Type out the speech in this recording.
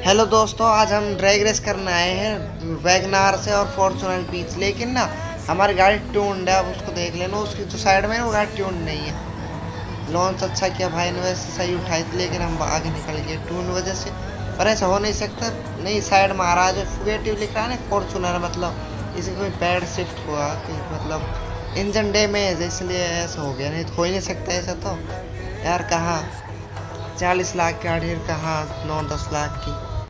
Hello दोस्तों, आज हम ड्रैग रेस करने आए हैं वैगनार से और फॉर्च्यूनर बीच। लेकिन ना हमारी गाड़ी ट्यून्ड है, अब उसको देख लेना। उसकी जो साइड में है वो गाड़ी ट्यून्ड नहीं है। लॉन्च अच्छा किया भाई ने, वैसे सही उठाई थी, लेकिन हम आगे निकल गए ट्यून वजह से। पर ऐसा हो नहीं सकता। नहीं, साइड में आ रहा है जो फुगेटिव लिख रहा है ना फॉर्च्यूनर, मतलब इसे कोई पैड शिफ्ट हुआ कि मतलब इंजन डैमेज, इसलिए ऐसा हो गया। नहीं तो हो ही नहीं सकता ऐसा तो। यार कहाँ 40 लाख की गाड़ी, कहाँ 9-10 लाख की।